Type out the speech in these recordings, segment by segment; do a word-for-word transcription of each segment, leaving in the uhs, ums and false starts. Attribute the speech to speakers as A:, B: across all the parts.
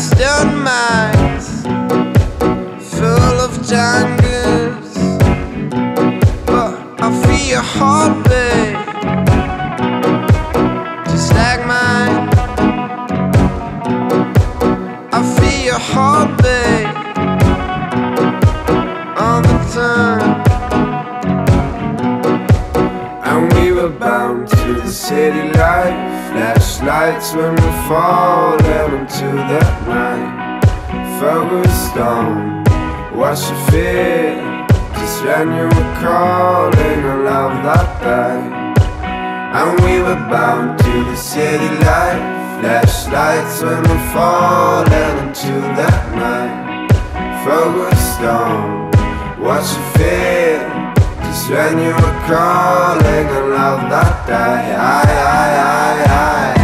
A: stone minds full of jungles, but I feel your heartbeat just like mine. I feel your heartbeat all the time. And we were bound to the city life, flashlights when we falling into that night. Focused on what you feel, just when you were calling a love that day. And we were bound to the city life, flashlights when we falling into that night. Focused on what you feel, just when you were calling a love that day. I, I, I, I.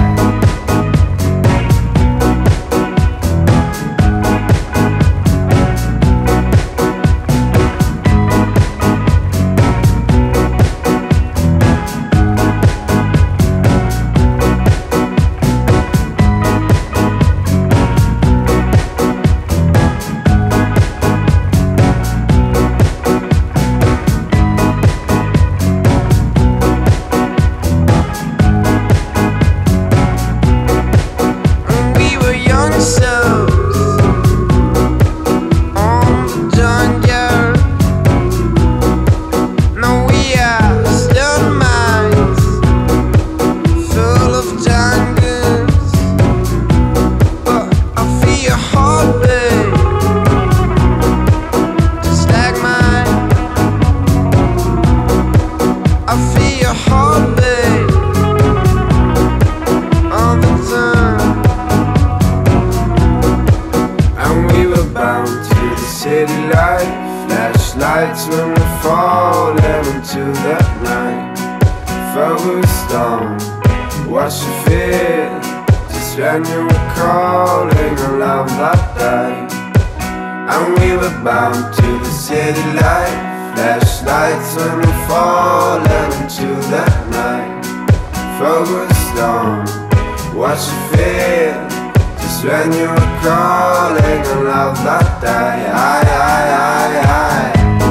A: Flashlights when we falling into that night. Focused on what you feel, just when you were calling a love that day. And we were bound to the city light, flashlights when we falling into that night. Focused on what you feel, just when you were calling a love that day. I, I, I, I.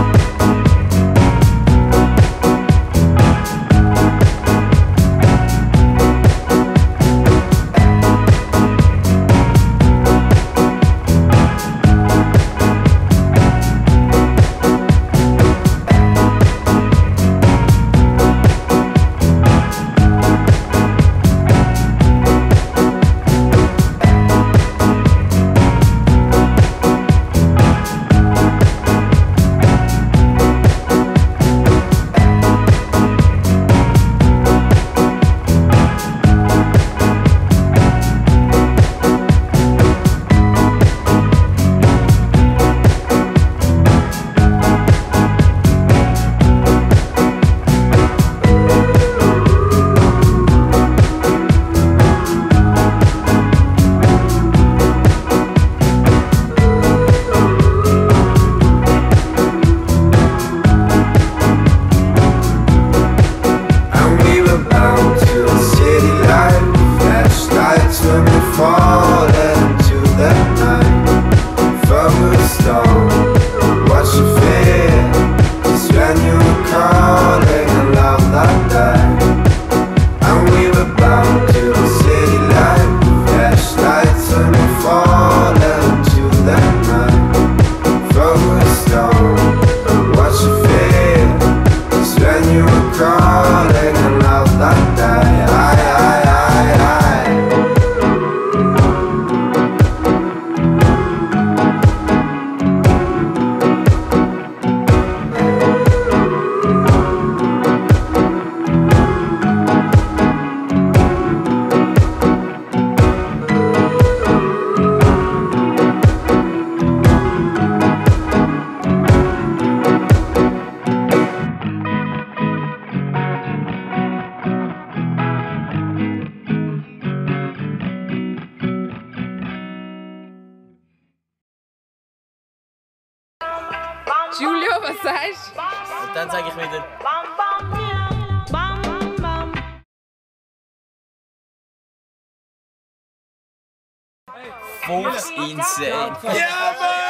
B: Julio, was sagst du?
C: Und dann sage ich wieder...
B: Hey.
C: Fuchs insane.
D: Ja, Mann!